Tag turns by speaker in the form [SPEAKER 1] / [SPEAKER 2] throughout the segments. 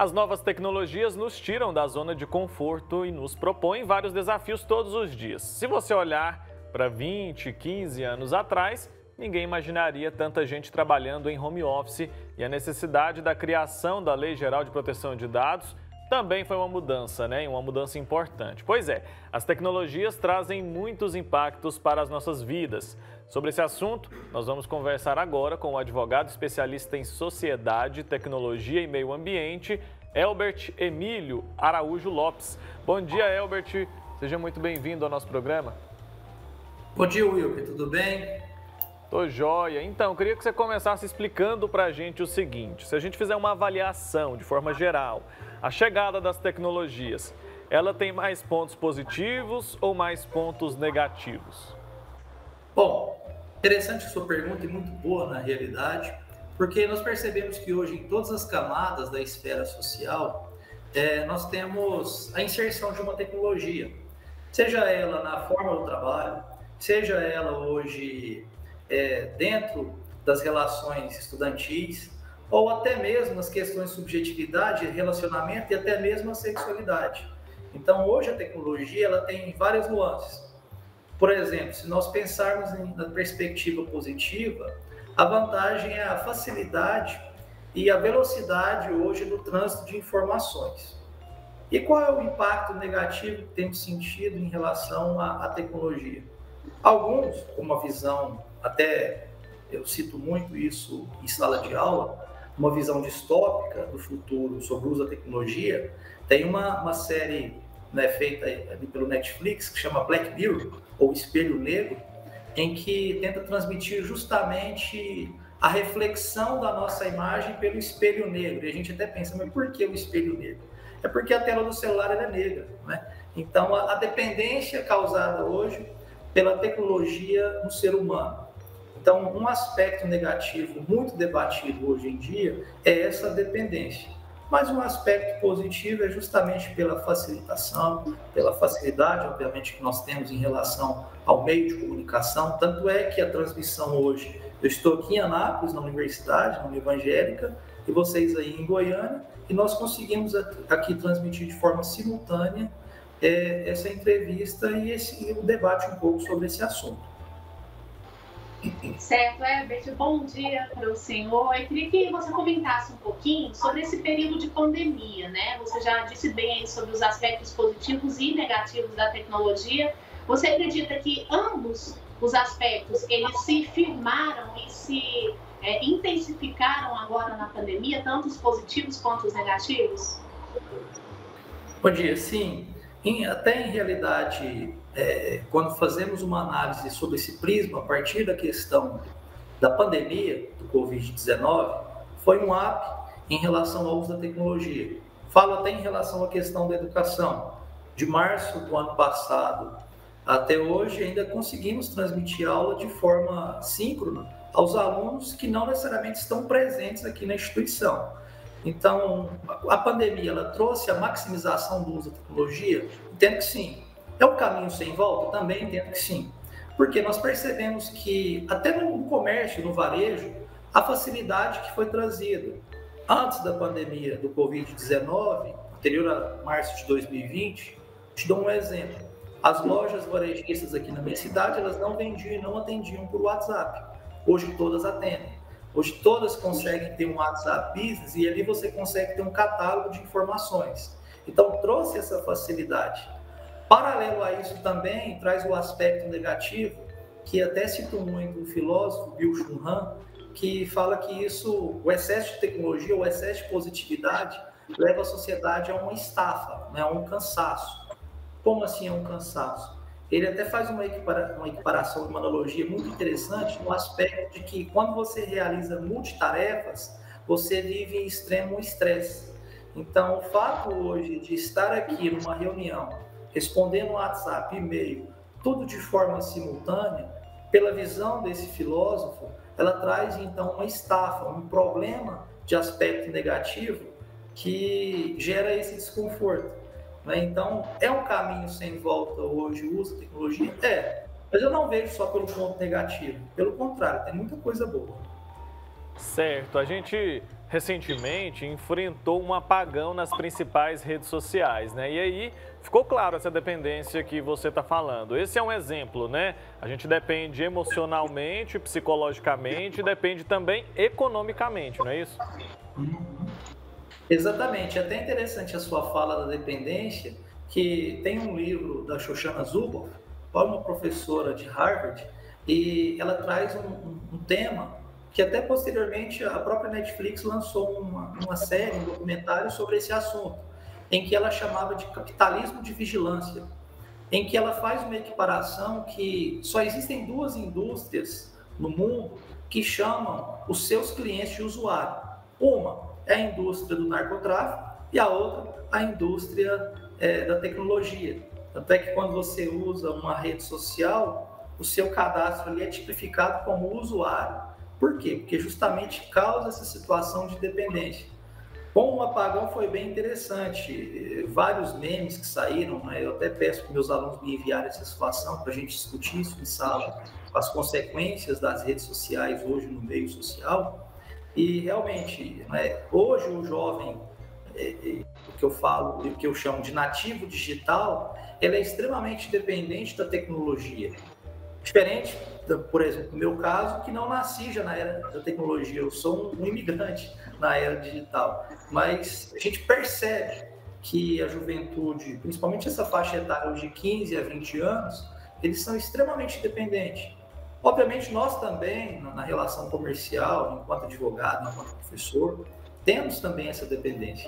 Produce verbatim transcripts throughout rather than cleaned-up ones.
[SPEAKER 1] As novas tecnologias nos tiram da zona de conforto e nos propõem vários desafios todos os dias. Se você olhar para vinte, quinze anos atrás, ninguém imaginaria tanta gente trabalhando em home office e a necessidade da criação da Lei Geral de Proteção de Dados também foi uma mudança, né? Uma mudança importante. Pois é, as tecnologias trazem muitos impactos para as nossas vidas. Sobre esse assunto, nós vamos conversar agora com o advogado especialista em sociedade, tecnologia e meio ambiente, Elbert Emílio Araújo Lopes. Bom dia, Elbert. Seja muito bem-vindo ao nosso programa.
[SPEAKER 2] Bom dia, Wilker. Tudo bem?
[SPEAKER 1] Tô joia. Então, eu queria que você começasse explicando para a gente o seguinte. Se a gente fizer uma avaliação de forma geral, a chegada das tecnologias, ela tem mais pontos positivos ou mais pontos negativos?
[SPEAKER 2] Bom, interessante a sua pergunta e muito boa na realidade, porque nós percebemos que hoje em todas as camadas da esfera social, é, nós temos a inserção de uma tecnologia, seja ela na forma do trabalho, seja ela hoje é, dentro das relações estudantis, ou até mesmo nas questões de subjetividade, relacionamento e até mesmo a sexualidade. Então, hoje a tecnologia ela tem várias nuances. Por exemplo, se nós pensarmos na perspectiva positiva, a vantagem é a facilidade e a velocidade hoje do trânsito de informações. E qual é o impacto negativo que temos sentido em relação à, à tecnologia? Alguns, com uma visão, até eu cito muito isso em sala de aula, uma visão distópica do futuro sobre o uso da tecnologia, tem uma, uma série, né, feita ali pelo Netflix que chama Black Mirror, ou Espelho Negro, em que tenta transmitir justamente a reflexão da nossa imagem pelo espelho negro. E a gente até pensa, mas por que o espelho negro? É porque a tela do celular ela é negra, né? Então, a, a dependência causada hoje pela tecnologia no ser humano. Então, um aspecto negativo muito debatido hoje em dia é essa dependência. Mas um aspecto positivo é justamente pela facilitação, pela facilidade, obviamente, que nós temos em relação ao meio de comunicação. Tanto é que a transmissão hoje, eu estou aqui em Anápolis, na universidade, na Evangélica, e vocês aí em Goiânia, e nós conseguimos aqui transmitir de forma simultânea é, essa entrevista e, esse, e o debate um pouco sobre esse assunto.
[SPEAKER 3] Certo, Herbert, bom dia para o senhor. Eu queria que você comentasse um pouquinho sobre esse período de pandemia, né? Você já disse bem aí sobre os aspectos positivos e negativos da tecnologia. Você acredita que ambos os aspectos, eles se firmaram e se é, intensificaram agora na pandemia, tanto os positivos quanto os negativos?
[SPEAKER 2] Bom dia, sim. Em, até em realidade, é, quando fazemos uma análise sobre esse prisma, a partir da questão da pandemia do covid dezenove, foi um up em relação ao uso da tecnologia. Falo até em relação à questão da educação. De março do ano passado até hoje, ainda conseguimos transmitir aula de forma síncrona aos alunos que não necessariamente estão presentes aqui na instituição. Então, a pandemia ela trouxe a maximização do uso da tecnologia? Entendo que sim. É um caminho sem volta? Também entendo que sim. Porque nós percebemos que, até no comércio, no varejo, a facilidade que foi trazida antes da pandemia do covid dezenove, anterior a março de dois mil e vinte, te dou um exemplo. As lojas varejistas aqui na minha cidade, elas não vendiam e não atendiam por WhatsApp. Hoje todas atendem. Hoje todas conseguem ter um WhatsApp Business e ali você consegue ter um catálogo de informações. Então trouxe essa facilidade. Paralelo a isso também traz o aspecto negativo, que até cito muito o filósofo Byung-Chul Han, que fala que isso, o excesso de tecnologia, o excesso de positividade, leva a sociedade a uma estafa, né, a um cansaço. Como assim é um cansaço? Ele até faz uma, equipara, uma equiparação, uma analogia muito interessante no aspecto de que quando você realiza multitarefas, você vive em extremo estresse. Então, o fato hoje de estar aqui numa reunião, respondendo WhatsApp, e-mail, tudo de forma simultânea, pela visão desse filósofo, ela traz então uma estafa, um problema de aspecto negativo que gera esse desconforto. Então, é um caminho sem volta hoje o uso da tecnologia? É, mas eu não vejo só pelo ponto negativo. Pelo contrário, tem muita coisa boa.
[SPEAKER 1] Certo, a gente recentemente enfrentou um apagão nas principais redes sociais, né? E aí ficou claro essa dependência que você está falando. Esse é um exemplo, né? A gente depende emocionalmente, psicologicamente, depende também economicamente, não é isso?
[SPEAKER 2] Exatamente, é até interessante a sua fala da dependência, que tem um livro da Shoshana Zuboff, uma professora de Harvard, e ela traz um, um, um tema que até posteriormente a própria Netflix lançou uma, uma série, um documentário sobre esse assunto, em que ela chamava de capitalismo de vigilância, em que ela faz uma equiparação que só existem duas indústrias no mundo que chamam os seus clientes de usuário. Uma é a indústria do narcotráfico e a outra a indústria é, da tecnologia. Tanto é que quando você usa uma rede social, o seu cadastro ali é tipificado como usuário. Por quê? Porque justamente causa essa situação de dependência. Com o apagão foi bem interessante, vários memes que saíram, né? Eu até peço para meus alunos me enviarem essa situação para a gente discutir isso em sala, as consequências das redes sociais hoje no meio social. E realmente, né, hoje o jovem, é, é, o que eu falo, o que eu chamo de nativo digital, ele é extremamente dependente da tecnologia. Diferente, por exemplo, no meu caso, que não nasci já na era da tecnologia, eu sou um imigrante na era digital, mas a gente percebe que a juventude, principalmente essa faixa etária de quinze a vinte anos, eles são extremamente dependentes. Obviamente, nós também, na relação comercial, enquanto advogado, enquanto professor, temos também essa dependência.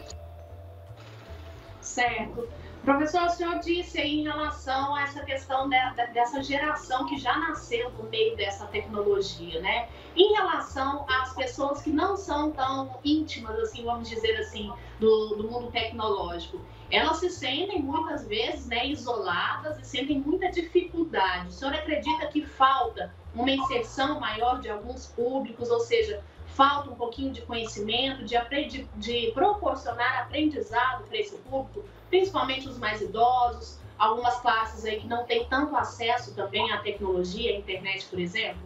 [SPEAKER 3] Certo. Professor, o senhor disse aí em relação a essa questão de, de, dessa geração que já nasceu no meio dessa tecnologia, né? Em relação às pessoas que não são tão íntimas, assim, vamos dizer assim, do, do mundo tecnológico, elas se sentem muitas vezes, né, isoladas e sentem muita dificuldade. O senhor acredita que falta uma inserção maior de alguns públicos, ou seja, falta um pouquinho de conhecimento, de, aprendi, de proporcionar aprendizado para esse público, principalmente os mais idosos, algumas classes aí que não têm tanto acesso também à tecnologia, à internet, por exemplo?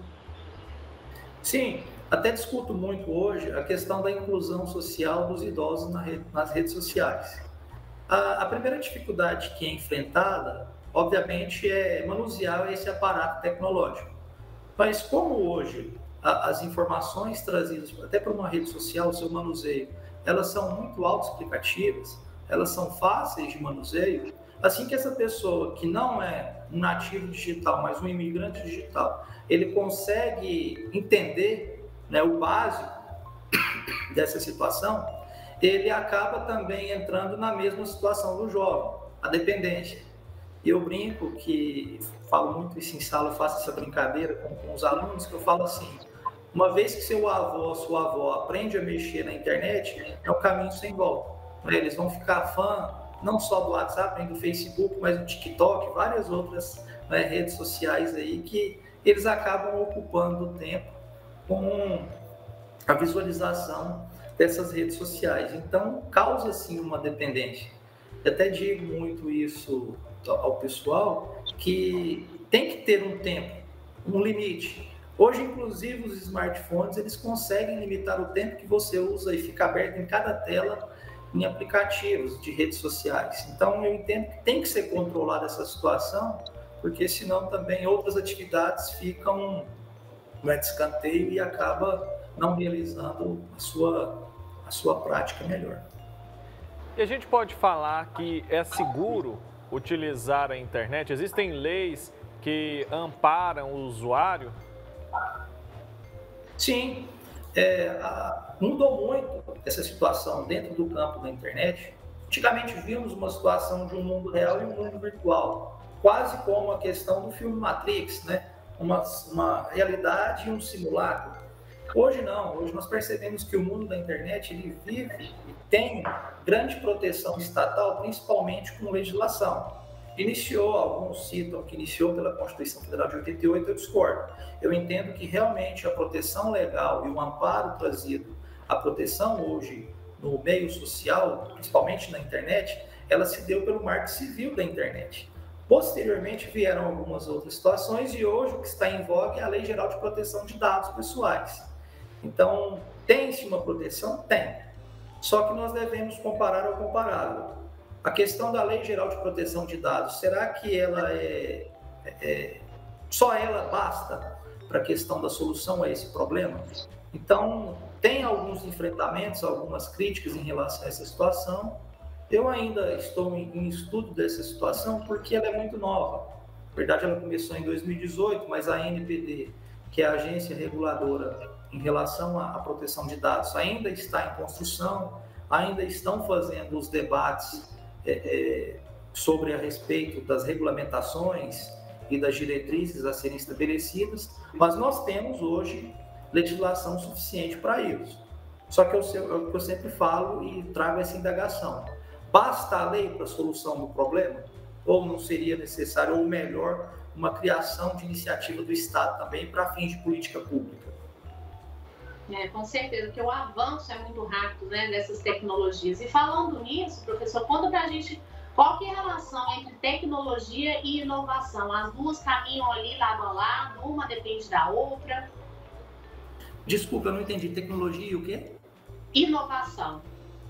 [SPEAKER 2] Sim, até discuto muito hoje a questão da inclusão social dos idosos na rede, nas redes sociais. A, a primeira dificuldade que é enfrentada, obviamente, é manusear esse aparato tecnológico. Mas como hoje a, as informações trazidas até para uma rede social, o seu manuseio, elas são muito autoexplicativas, elas são fáceis de manuseio, assim que essa pessoa que não é um nativo digital, mas um imigrante digital, ele consegue entender, né, o básico dessa situação, ele acaba também entrando na mesma situação do jovem, a dependência. Eu brinco que, falo muito isso em sala, eu faço essa brincadeira com, com os alunos, que eu falo assim, uma vez que seu avô, sua avó aprende a mexer na internet, é um caminho sem volta. Eles vão ficar fã não só do WhatsApp, nem do Facebook, mas do TikTok, várias outras, né, redes sociais aí que eles acabam ocupando o tempo com a visualização dessas redes sociais. Então, causa sim uma dependência. Eu até digo muito isso ao pessoal, que tem que ter um tempo, um limite. Hoje, inclusive, os smartphones, eles conseguem limitar o tempo que você usa e fica aberto em cada tela em aplicativos de redes sociais. Então, eu entendo que tem que ser controlada essa situação, porque senão também outras atividades ficam no escanteio e acaba não realizando a sua, a sua prática melhor.
[SPEAKER 1] E a gente pode falar que é seguro utilizar a internet? Existem leis que amparam o usuário?
[SPEAKER 2] Sim. É, a, mudou muito essa situação dentro do campo da internet. Antigamente vimos uma situação de um mundo real e um mundo virtual, quase como a questão do filme Matrix, né? uma, uma realidade e um simulacro. Hoje não, hoje nós percebemos que o mundo da internet ele vive e tem grande proteção estatal, principalmente com legislação. Iniciou, alguns citam que iniciou pela Constituição Federal de oitenta e oito, eu discordo. Eu entendo que realmente a proteção legal e o amparo trazido, a proteção hoje no meio social, principalmente na internet, ela se deu pelo Marco Civil da internet. Posteriormente vieram algumas outras situações e hoje o que está em voga é a Lei Geral de Proteção de Dados Pessoais. Então, tem-se uma proteção? Tem. Só que nós devemos comparar ao comparável. A questão da Lei Geral de Proteção de Dados, será que ela é, é só ela basta para a questão da solução a esse problema? Então, tem alguns enfrentamentos, algumas críticas em relação a essa situação. Eu ainda estou em, em estudo dessa situação porque ela é muito nova. Na verdade, ela começou em dois mil e dezoito, mas a A N P D, que é a agência reguladora em relação à, à proteção de dados, ainda está em construção, ainda estão fazendo os debates é, é, sobre a respeito das regulamentações e das diretrizes a serem estabelecidas, mas nós temos hoje legislação suficiente para isso. Só que eu, eu, eu sempre falo e trago essa indagação. Basta a lei para a solução do problema? Ou não seria necessário, ou melhor, uma criação de iniciativa do Estado também para fins de política pública?
[SPEAKER 3] É, com certeza, porque o avanço é muito rápido, né, dessas tecnologias. E falando nisso, professor, conta para a gente qual que é a relação entre tecnologia e inovação. As duas caminham ali lado a lado, uma depende da outra.
[SPEAKER 2] Desculpa, eu não entendi. Tecnologia e o quê?
[SPEAKER 3] Inovação.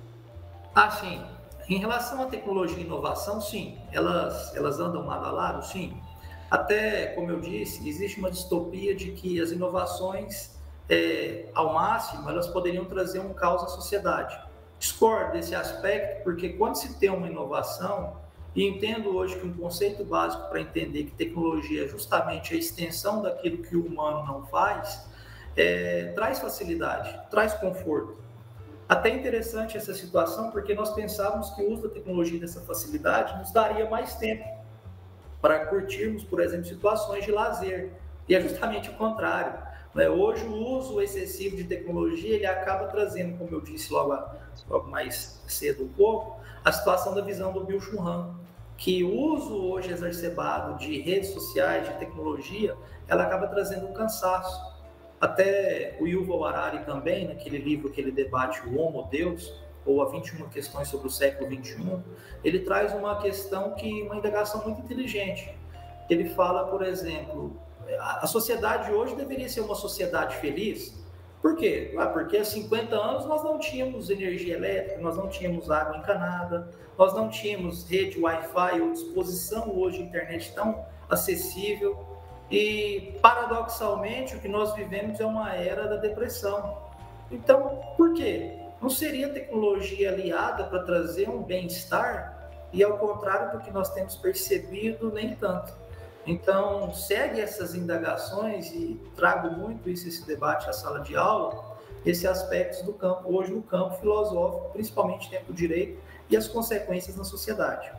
[SPEAKER 2] Ah, sim. Em relação à tecnologia e inovação, sim. Elas, elas andam lado a lado, sim. Até, como eu disse, existe uma distopia de que as inovações, é, ao máximo, elas poderiam trazer um caos à sociedade. Discordo desse aspecto, porque quando se tem uma inovação, e entendo hoje que um conceito básico para entender que tecnologia é justamente a extensão daquilo que o humano não faz, é, traz facilidade, traz conforto. Até interessante essa situação, porque nós pensávamos que o uso da tecnologia dessa facilidade nos daria mais tempo para curtirmos, por exemplo, situações de lazer. E é justamente o contrário. Né? Hoje, o uso excessivo de tecnologia, ele acaba trazendo, como eu disse logo, logo mais cedo um pouco, a situação da visão do Byung-Chul Han, que o uso hoje exacerbado de redes sociais, de tecnologia, ela acaba trazendo um cansaço. Até o Yuval Harari também, naquele livro que ele debate o Homo Deus, ou a vinte e uma questões sobre o século vinte e um, ele traz uma questão que, uma indagação muito inteligente. Ele fala, por exemplo, a sociedade hoje deveria ser uma sociedade feliz. Por quê? Ah, porque há cinquenta anos nós não tínhamos energia elétrica, nós não tínhamos água encanada, nós não tínhamos rede Wi-Fi ou disposição hoje de internet tão acessível. E, paradoxalmente, o que nós vivemos é uma era da depressão. Então, por quê? Não seria a tecnologia aliada para trazer um bem-estar? E, ao contrário do que nós temos percebido, nem tanto. Então, segue essas indagações e trago muito isso, esse debate à sala de aula, esses aspectos do campo, hoje no campo filosófico, principalmente dentro do direito e as consequências na sociedade.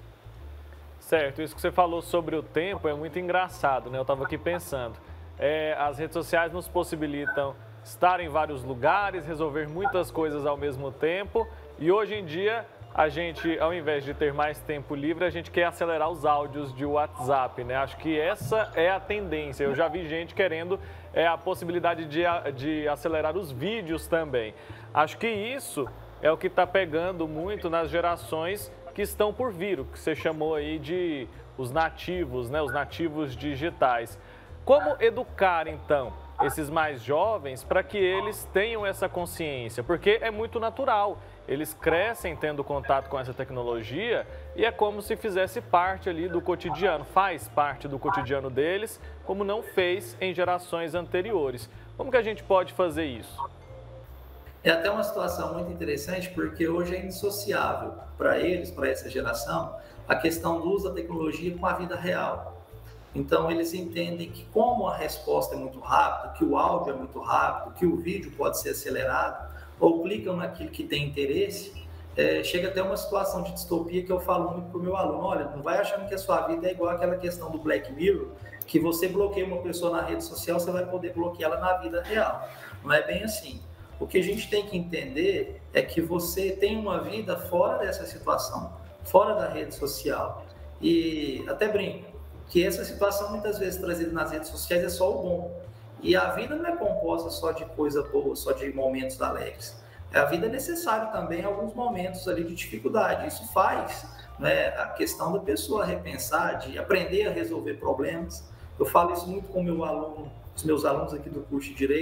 [SPEAKER 1] Certo, isso que você falou sobre o tempo é muito engraçado, né? Eu estava aqui pensando. É, as redes sociais nos possibilitam estar em vários lugares, resolver muitas coisas ao mesmo tempo. E hoje em dia, a gente, ao invés de ter mais tempo livre, a gente quer acelerar os áudios de WhatsApp, né? Acho que essa é a tendência. Eu já vi gente querendo é, a possibilidade de, de acelerar os vídeos também. Acho que isso é o que está pegando muito nas gerações que estão por vir, o que você chamou aí de os nativos, né? Os nativos digitais. Como educar, então, esses mais jovens para que eles tenham essa consciência? Porque é muito natural, eles crescem tendo contato com essa tecnologia e é como se fizesse parte ali do cotidiano, faz parte do cotidiano deles, como não fez em gerações anteriores. Como que a gente pode fazer isso?
[SPEAKER 2] É até uma situação muito interessante, porque hoje é indissociável para eles, para essa geração, a questão do uso da tecnologia com a vida real. Então, eles entendem que como a resposta é muito rápida, que o áudio é muito rápido, que o vídeo pode ser acelerado, ou clicam naquilo que tem interesse, é, chega até uma situação de distopia que eu falo muito para o meu aluno: olha, não vai achando que a sua vida é igual àquela questão do Black Mirror, que você bloqueia uma pessoa na rede social, você vai poder bloqueá-la na vida real. Não é bem assim. O que a gente tem que entender é que você tem uma vida fora dessa situação, fora da rede social. E até brinco que essa situação, muitas vezes trazida nas redes sociais, é só o bom. E a vida não é composta só de coisa boa, só de momentos alegres. A vida é necessária também alguns momentos ali de dificuldade. Isso faz, né, a questão da pessoa repensar, de aprender a resolver problemas. Eu falo isso muito com meu aluno, os meus alunos aqui do curso de Direito,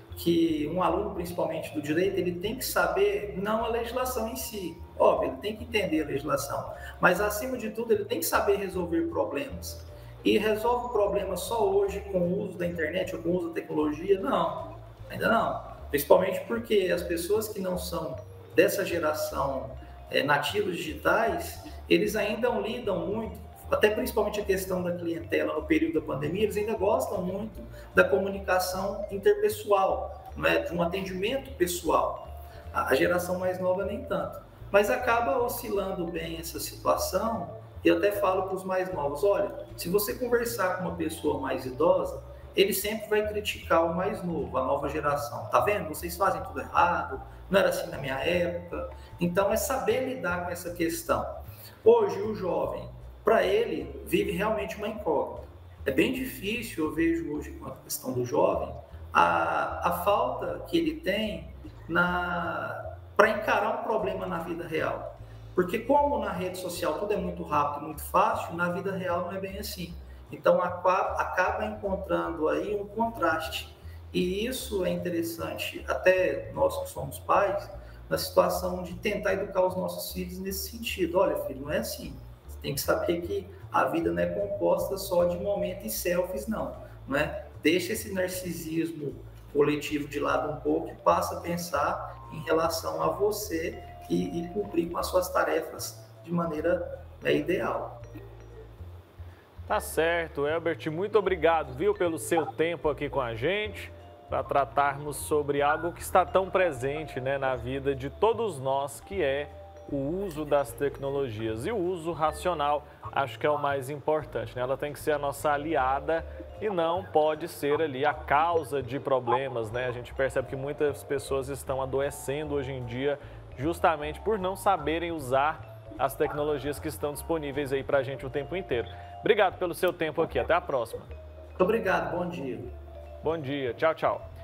[SPEAKER 2] que um aluno, principalmente do direito, ele tem que saber não a legislação em si. Óbvio, ele tem que entender a legislação, mas acima de tudo ele tem que saber resolver problemas. E resolve problemas só hoje com o uso da internet ou com o uso da tecnologia? Não, ainda não. Principalmente porque as pessoas que não são dessa geração é, nativos digitais, eles ainda lidam muito, até principalmente a questão da clientela no período da pandemia, eles ainda gostam muito da comunicação interpessoal, não é? De um atendimento pessoal. A geração mais nova nem tanto. Mas acaba oscilando bem essa situação, e eu até falo para os mais novos, olha, se você conversar com uma pessoa mais idosa, ele sempre vai criticar o mais novo, a nova geração. Tá vendo? Vocês fazem tudo errado, não era assim na minha época. Então é saber lidar com essa questão. Hoje o jovem, para ele, vive realmente uma incógnita. É bem difícil, eu vejo hoje com a questão do jovem, a, a falta que ele tem para encarar um problema na vida real. Porque como na rede social tudo é muito rápido, muito fácil, na vida real não é bem assim. Então acaba encontrando aí um contraste. E isso é interessante, até nós que somos pais, na situação de tentar educar os nossos filhos nesse sentido. Olha, filho, não é assim. Você tem que saber que a vida não é composta só de momentos e selfies, não. não é? Deixa esse narcisismo coletivo de lado um pouco e passa a pensar em relação a você e, e cumprir com as suas tarefas de maneira né, ideal.
[SPEAKER 1] Tá certo, Elbert, muito obrigado, viu, pelo seu tempo aqui com a gente, para tratarmos sobre algo que está tão presente, né, na vida de todos nós, que é o uso das tecnologias. E o uso racional, acho que é o mais importante, né? Ela tem que ser a nossa aliada e não pode ser ali a causa de problemas, né? A gente percebe que muitas pessoas estão adoecendo hoje em dia justamente por não saberem usar as tecnologias que estão disponíveis aí para a gente o tempo inteiro. Obrigado pelo seu tempo aqui, até a próxima.
[SPEAKER 2] Muito obrigado, bom dia.
[SPEAKER 1] Bom dia, tchau, tchau.